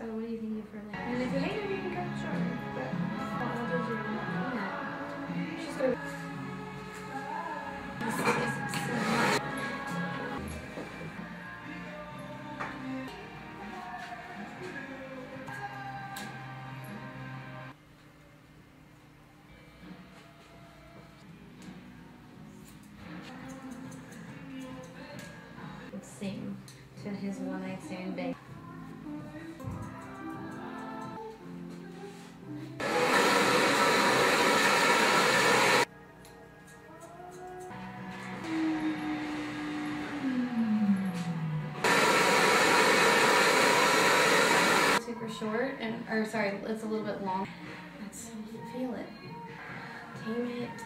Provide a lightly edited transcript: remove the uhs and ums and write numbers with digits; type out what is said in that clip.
what do you think of her length? And if you hate her, you can cut it shorter. But I'll do your peanut. She's gonna. Sing to his one-night stand babe. Super short, and or sorry, it's a little bit long. Let's feel it. Tame it.